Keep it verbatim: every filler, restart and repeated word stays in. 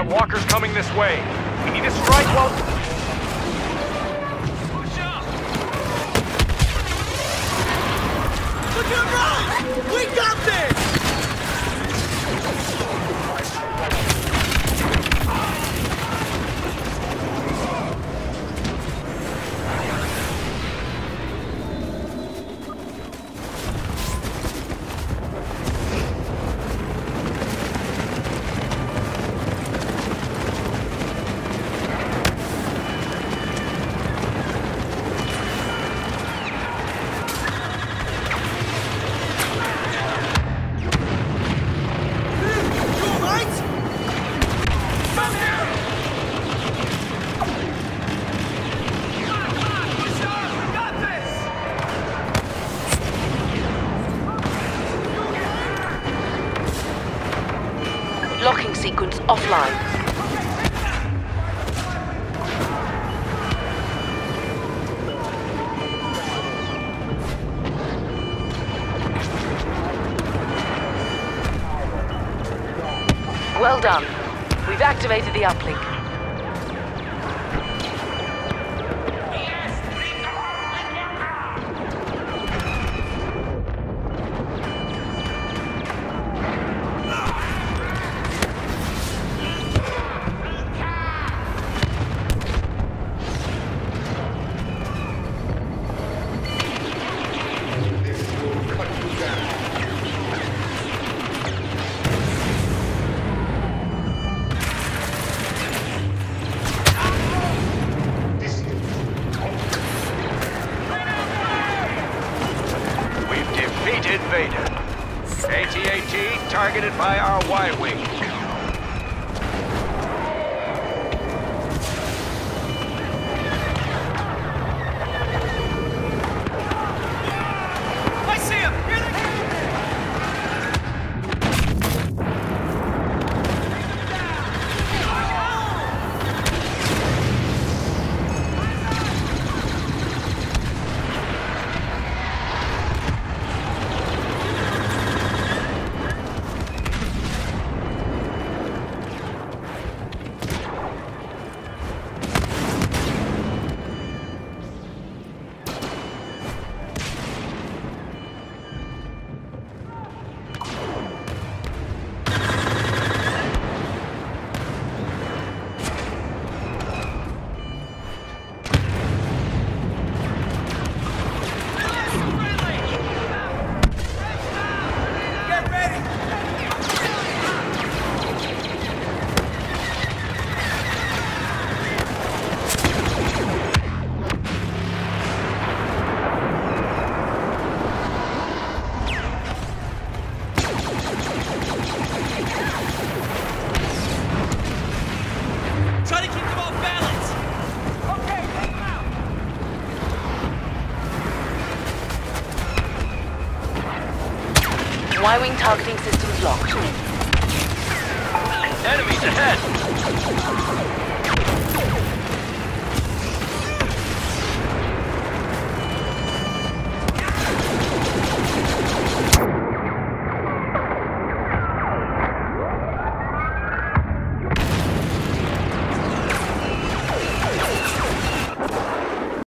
Walker's coming this way. We need to strike while... Look at him run! We got this! Locking sequence offline. Well done. We've activated the uplink. A T A T targeted by our Y-Wing. I see him! Here they come! Y-Wing targeting systems locked. Enemies ahead!